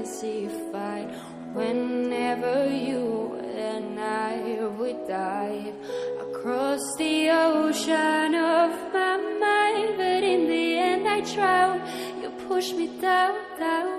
fantasy fight. Whenever you and I would dive across the ocean of my mind, but in the end I drown. You push me down, down.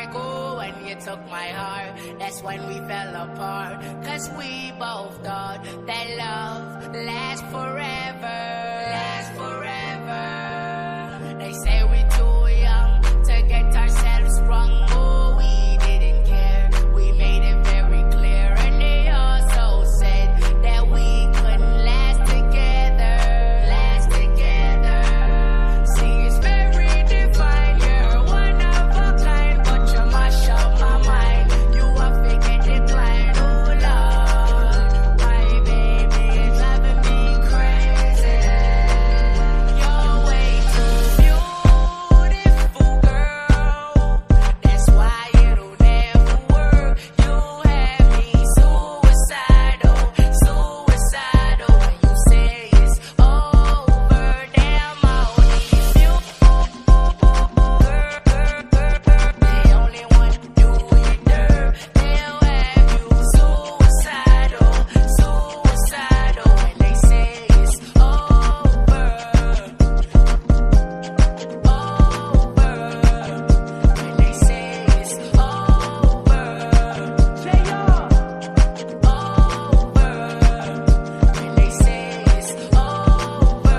like, ooh, when you took my heart, that's when we fell apart. Cause we both thought that love lasts forever. Lasts forever. They say we too young to get ourselves wrong. Ooh, we didn't care. We made it very clear. And they also said that we couldn't last together. Last together. See, it's very divine. You're one of a kind, but you mash up my mind. You are fake and decline. Oh Lord, my baby is driving me crazy. You're way too beautiful, girl. That's why it'll never work. You have me suicidal, suicidal. When you say it's over, damn, I'll leave you. They only want to do you dirt. They'll have you suicidal, suicidal. When they say it's over, over. When they say it's over, say over. When they say it's over,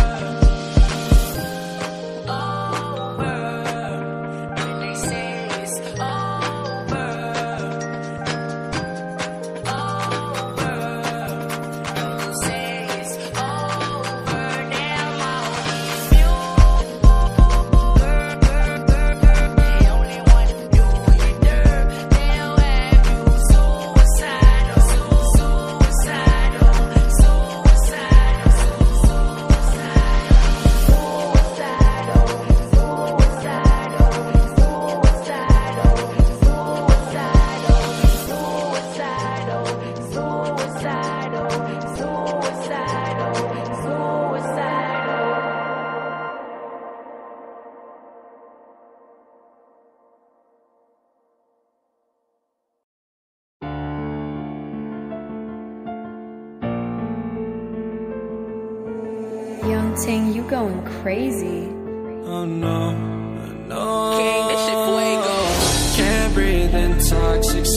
when they say it's over, when you say it's over, damn, I'll leave you. They only want to do you dirt. They'll have you suicidal, suicidal, suicidal, Young Ting, you going crazy. Oh no, I know. King, this shit fuego. Can't breathe in toxic